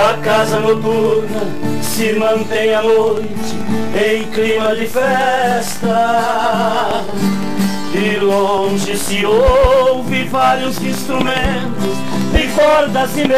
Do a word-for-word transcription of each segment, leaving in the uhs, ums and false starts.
A casa noturna se mantém à noite em clima de festa. De longe se ouve vários instrumentos de cordas e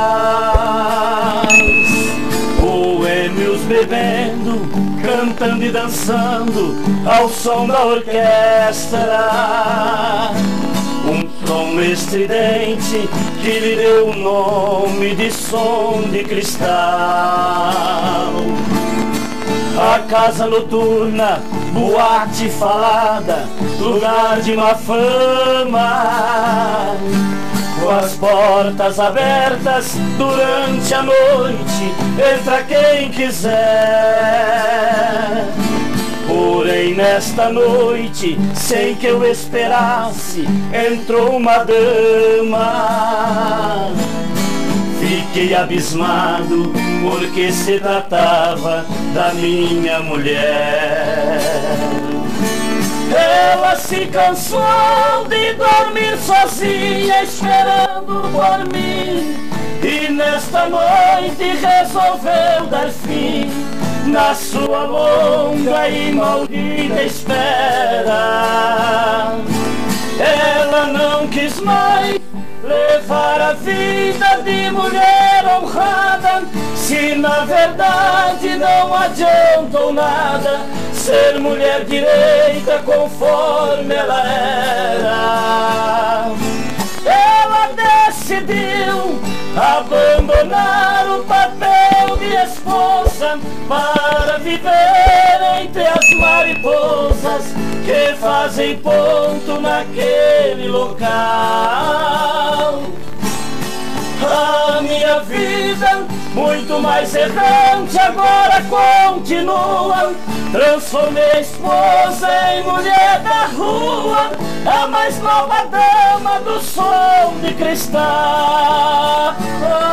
metais, boêmios bebendo, cantando e dançando ao som da orquestra. Um som estridente que lhe deu o nome de som de cristal. A casa noturna, boate falada, lugar de má fama, com as portas abertas durante a noite, entra quem quiser. Porém nesta noite, sem que eu esperasse, entrou uma dama. Fiquei abismado, porque se tratava da minha mulher. Ela se cansou de dormir sozinha, esperando por mim, e nesta noite resolveu dar fim na sua longa e maldita espera. Ela não quis mais levar a vida de mulher honrada, se na verdade não adiantou nada ser mulher direita conforme ela era. Ela decidiu abandonar o papel de esposa para viver entre as mariposas que fazem ponto naquele local. A minha vida, muito mais errante, agora continua. Transformei a esposa em mulher da rua, a mais nova dama do som de cristal.